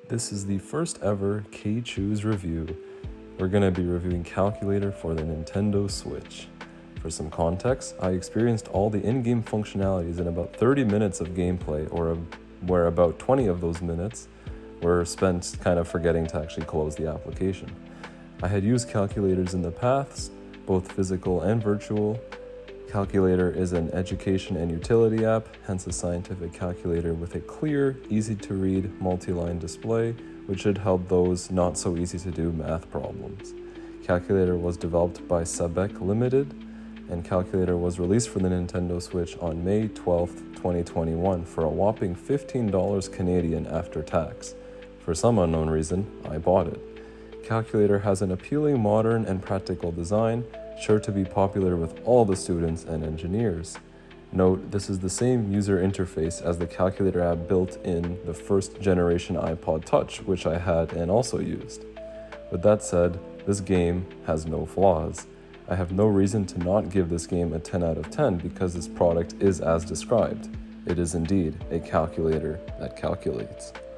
This is the first ever Kchewz review. We're going to be reviewing Calculator for the Nintendo Switch. For some context, I experienced all the in-game functionalities in about 30 minutes of gameplay, where about 20 of those minutes were spent kind of forgetting to actually close the application. I had used calculators in the past, both physical and virtual. Calculator is an education and utility app, hence a scientific calculator with a clear, easy-to-read, multi-line display, which should help those not so easy-to-do math problems. Calculator was developed by Sabec Limited, and Calculator was released for the Nintendo Switch on May 12th, 2021 for a whopping $15 Canadian after tax. For some unknown reason, I bought it. Calculator has an appealing, modern, and practical design, sure to be popular with all the students and engineers. Note, this is the same user interface as the Calculator app built in the first generation iPod Touch, which I had and also used. With that said, this game has no flaws. I have no reason to not give this game a 10 out of 10 because this product is as described. It is indeed a calculator that calculates.